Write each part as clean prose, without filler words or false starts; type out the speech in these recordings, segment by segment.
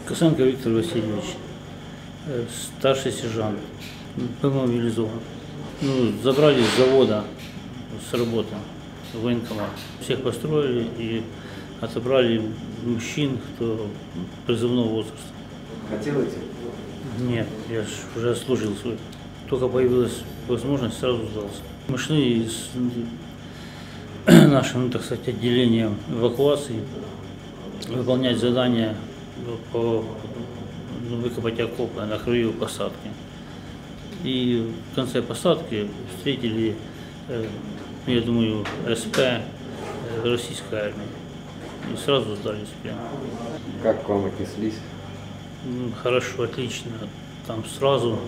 Косенко Виктор Васильевич, старший сержант, был мобилизован. Забрали с завода, с работы, в военкомат. Всех построили и отобрали мужчин, кто призывного возраста. Хотел идти? Нет, я ж уже служил свой. Только появилась возможность, сразу сдался. Мы шли с нашим, так сказать, отделением эвакуации выполнять задания по выкопать окопы на краю посадки. И в конце посадки встретили, я думаю, СП российской армии. И сразу сдались в плен. Как к вам отнеслись? Хорошо, отлично. Там сразу,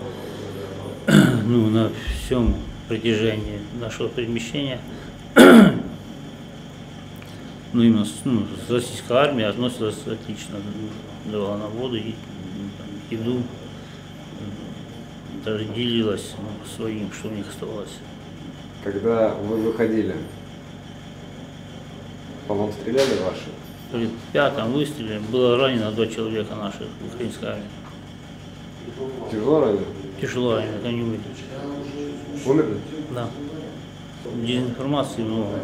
на всем протяжении нашего перемещения, именно российская армия относилась отлично, давала нам воду и еду, даже делилась своим, что у них оставалось. Когда вы выходили, по вам стреляли ваши? При пятом выстреле было ранено 2 человека наших украинской армии. Тяжело ранены? Тяжело ранено, они умерли. Умерли? Да. Дезинформации много.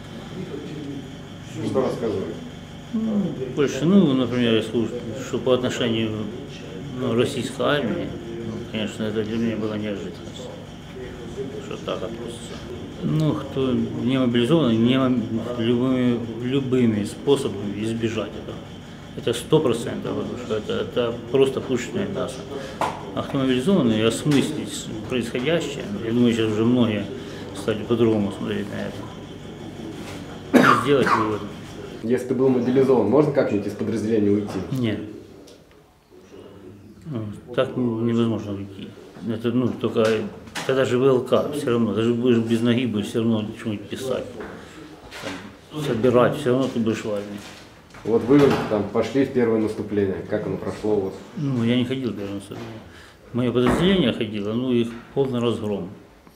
Что рассказывали? Больше, например, я слушаю, что по отношению российской армии, конечно, это для меня была неожиданность, что так относится. Кто не мобилизован, любыми способами избежать этого. Это 100%, потому что это просто пушечное мясо. А кто мобилизованный, осмыслить происходящее, я думаю, сейчас уже многие стали по-другому смотреть на это. И сделать выводы. Если ты был мобилизован, можно как-нибудь из подразделения уйти? Нет. Так невозможно уйти. Это, только когда же ВЛК, все равно, даже будешь без ноги, будешь все равно что-нибудь писать, собирать, все равно ты будешь в армии. Вот вы пошли в первое наступление, как оно прошло у вас? Я не ходил в первое наступление. Мое подразделение ходило, их полный разгром.